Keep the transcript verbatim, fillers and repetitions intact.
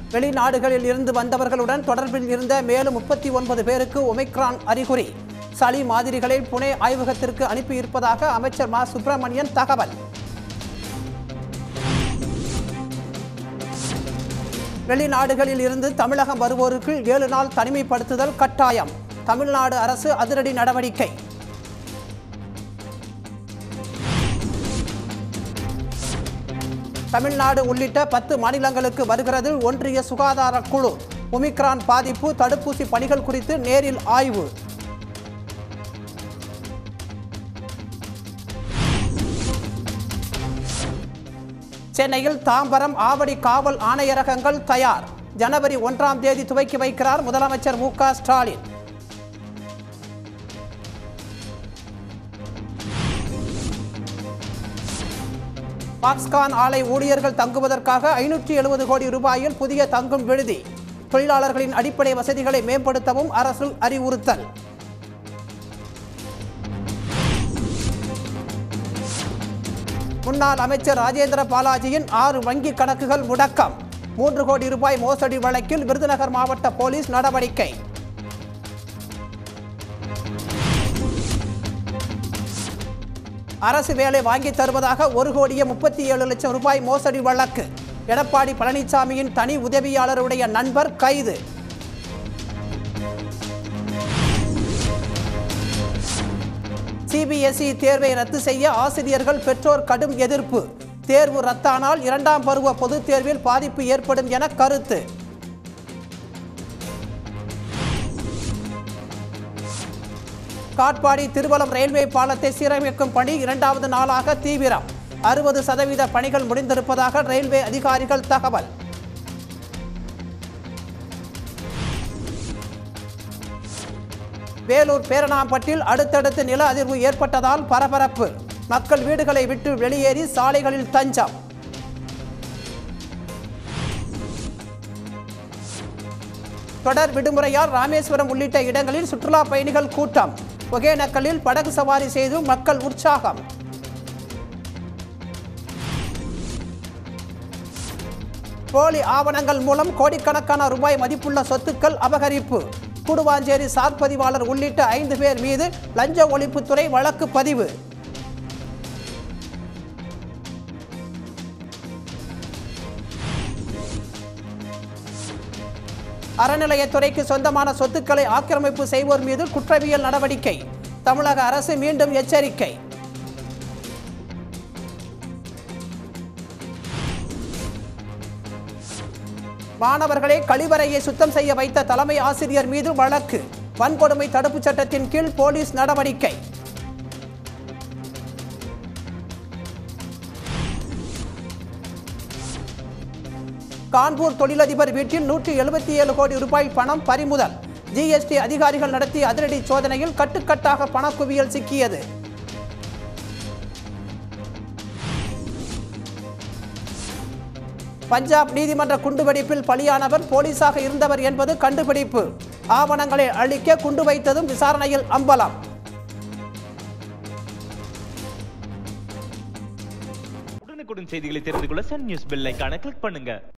வெளிநாடுகளில் இருந்து வந்தவர்களுடன் தொடர்பில் இருந்த மேலும் முப்பத்தி ஒன்பது பேருக்கு ஒமிக்ரான் அறிகுறி. சளி மாதிரிகளை புனே ஆய்வகத்திற்கு அனுப்பியிருப்பதாக அமைச்சர் மா சுப்பிரமணியன் தகவல். வெளிநாடுகளில் இருந்து தமிழகம் வருவோருக்கு ஏழு நாள் தனிமைப்படுத்துதல் கட்டாயம். தமிழ்நாடு அரசு அதிரடி நடவடிக்கை. தமிழ்நாடு உள்ளிட்ட பத்து மாநிலங்களுக்கு வருகிறது ஒன்றிய சுகாதார குழு. ஒமிக்ரான் பாதிப்பு, தடுப்பூசி பணிகள் குறித்து நேரில் ஆய்வு. சென்னையில் தாம்பரம், ஆவடி காவல் ஆணையரகங்கள் தயார். ஜனவரி ஒன்றாம் தேதி துவக்கி வைக்கிறார் முதலமைச்சர் மு க ஸ்டாலின். பாக்ஸ்கான் ஆலை ஊழியர்கள் தங்குவதற்காக ஐநூற்றி எழுபது கோடி ரூபாயில் புதிய தங்கும் விடுதி. தொழிலாளர்களின் அடிப்படை வசதிகளை மேம்படுத்தவும் அரசு அறிவுறுத்தல். முன்னாள் அமைச்சர் ராஜேந்திர பாலாஜியின் ஆறு வங்கி கணக்குகள் முடக்கம். மூன்று கோடி ரூபாய் மோசடி வழக்கில் விருதுநகர் மாவட்ட போலீஸ் நடவடிக்கை. அரசு வேலை வாங்கி தருவதாக ஒரு கோடியே முப்பத்தி ஏழு லட்சம் ரூபாய் மோசடி வழக்கு. எடப்பாடி பழனிசாமியின் தனி உதவியாளருடைய நண்பர் கைது. சிபிஎஸ்இ தேர்வை ரத்து செய்ய ஆசிரியர்கள், பெற்றோர் கடும் எதிர்ப்பு. தேர்வு ரத்தானால் இரண்டாம் பருவ பொதுத் தேர்வில் பாதிப்பு ஏற்படும் என கருத்து. காட்பாடி திருவலம் ரயில்வே பாலத்தை சீரமைக்கும் பணி இரண்டாவது நாளாக தீவிரம். அறுபது சதவீத பணிகள் முடிந்திருப்பதாக ரயில்வே அதிகாரிகள் தகவல். வேலூர் பேரணாம்பட்டில் அடுத்தடுத்து நில அதிர்வு ஏற்பட்டதால் பரபரப்பு. மக்கள் வீடுகளை விட்டு வெளியேறி சாலைகளில் தஞ்சம். தொடர் விடுமுறையால் ராமேஸ்வரம் உள்ளிட்ட இடங்களில் சுற்றுலா பயணிகள் கூட்டம். ஒகேனக்கல்லில் படகு சவாரி செய்து மக்கள் உற்சாகம். போலி ஆவணங்கள் மூலம் கோடிக்கணக்கான ரூபாய் மதிப்புள்ள சொத்துக்கள் அபகரிப்பு. கூடுவாஞ்சேரி சார் பதிவாளர் உள்ளிட்ட ஐந்து பேர் மீது லஞ்ச ஒழிப்புத்துறை வழக்கு பதிவு. அறநிலையத்துறைக்கு சொந்தமான சொத்துக்களை ஆக்கிரமிப்பு செய்வோர் மீது குற்றவியல் நடவடிக்கை. தமிழக அரசு மீண்டும் எச்சரிக்கை. மாணவர்களை கழிவறையை சுத்தம் செய்ய வைத்த தலைமை ஆசிரியர் மீது வழக்கு. வன்கொடுமை தடுப்புச் சட்டத்தின் கீழ் போலீஸ் நடவடிக்கை. கான்பூர் தொழிலதிபர் வீட்டில் நூற்றி எழுபத்தி ஏழு கோடி ரூபாய் பணம் பறிமுதல். ஜிஎஸ்டி அதிகாரிகள் நடத்திய அதிரடி சோதனையில் கட்டுக்கட்டாக பணக்குவியல் சிக்கியது. பஞ்சாப் நீதிமன்ற குண்டுவெடிப்பில் பலியானவர் போலீசாக இருந்தவர் என்பது கண்டுபிடிப்பு. ஆவணங்களை அழிக்க குண்டு வைத்ததும் விசாரணையில் அம்பலம். உடனுக்குடன் செய்திகளை தெரிந்து கொள்ள சன் நியூஸ் பெல் ஐகானை கிளிக் பண்ணுங்க.